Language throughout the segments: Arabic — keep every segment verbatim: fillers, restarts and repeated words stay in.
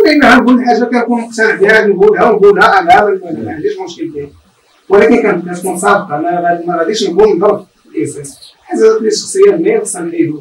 ولكن نقول حاجه كنكون مقتنع بها نقولها ونقولها انا ما عنديش مشكل فيها، ولكن كنكون صادقه. ما غاديش نكون نضرب الاساس. الحاجات اللي شخصيه ديالي خصنا نعيدو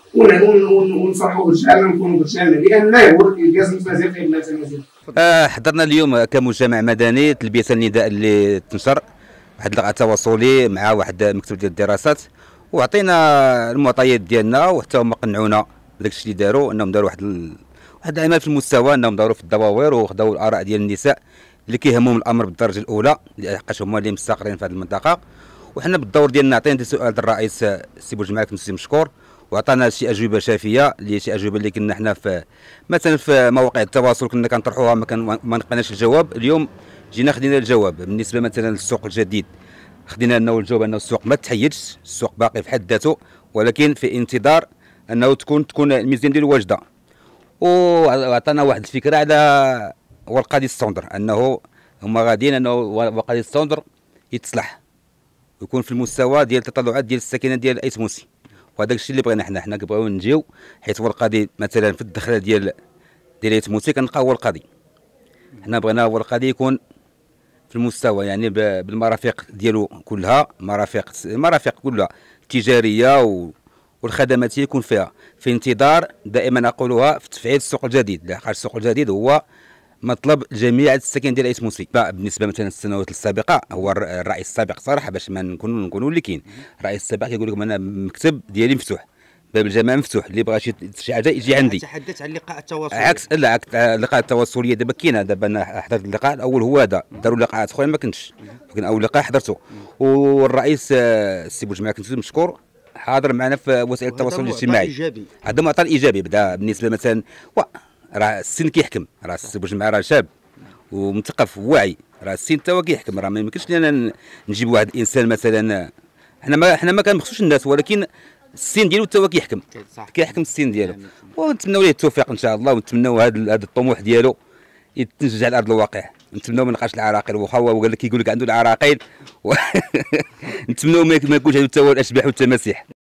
ونفرحوا برجالنا ونكونوا برجالنا، لان لا هو الكاس مزيان فيه الناس مزيان. آه حضرنا اليوم كمجتمع مدني تلبيه النداء اللي تنشر واحد اللقاء تواصلي مع واحد مكتب ديال الدراسات، وعطينا المعطيات ديالنا وحتى هما قنعونا بداك الشيء اللي داروا، انهم داروا واحد ال... واحد العمل في المستوى، انهم داروا في الدواوير وخداو الاراء ديال النساء اللي كيهمهم الامر بالدرجه الاولى، لحقاش هما اللي مستقرين في هذه المنطقه. وحنا بالدور ديالنا عطينا سؤال الرئيس السي بوجمعة مسي مشكور، وعطانا شي اجوبه شافيه، اللي شي اجوبه اللي كنا حنا في مثلا في مواقع التواصل كنا كنطرحوها ما, كان ما لقيناش الجواب. اليوم جينا خدينا الجواب. بالنسبه مثلا للسوق الجديد خدينا انه الجواب انه السوق ما تحيدش، السوق باقي في حد ذاته، ولكن في انتظار انه تكون تكون الميزان ديالو واجده. وعطانا واحد الفكره على ورقه ديال السوندر، انه هما غاديين انه ورقه ديال السوندر يتصلح ويكون في المستوى ديال التطلعات ديال الساكنه ديال ايت موسي. وهذاك الشيء اللي بغينا حنا حنا كنبغيو نجيو، حيت ورقه دي مثلا في الدخله ديال ديال ايت موسي كنلقاو ورقه دي، حنا بغينا ورقه دي يكون في المستوى يعني بالمرافق ديالو كلها، مرافق المرافق كلها التجاريه والخدمات يكون فيها، في انتظار دائما اقولها في تفعيل السوق الجديد، لحقاش السوق الجديد هو مطلب جميع الساكنين ديال ايت موسي. بالنسبه مثلا للسنوات السابقه، هو الرئيس السابق صراحه باش ما نكونوا نكونوا اللي كاين، الرئيس السابق كيقول لكم انا المكتب ديالي مفتوح، باب الجامعه مفتوح، اللي بغى شي حاجه يجي عندي. تحدث عن اللقاء التواصلي عكس لا اللقاء التواصليه دابا كاينه، دابا انا حضرت اللقاء الاول هو هذا، داروا لقاءات اخرين ما كنتش، لكن اول لقاء حضرته، والرئيس السي بوجمعة كنت مشكور حاضر معنا في وسائل التواصل الاجتماعي. هذا معطى ايجابي. بدا بالنسبه مثلا راه السن كيحكم، راه السي بوجمعة راه شاب ومثقف وواعي، راه السن تا هو كيحكم، راه ما يمكنش لنا نجيب واحد الانسان مثلا، حنا ما حنا ما كنبخسوش الناس، ولكن السن ديالو تا هو كيحكم كيحكم السن ديالو. ونتمنوا ليه التوفيق ان شاء الله، ونتمنوا هذا هذا الطموح ديالو يتنجح على ارض الواقع. نتمنوا ما نلقاش العراقيل، واخا هو قال لك كيقول لك عنده العراقيل نتمنوا ما يكونش عنده حتى هو الاشباح والتماسيح.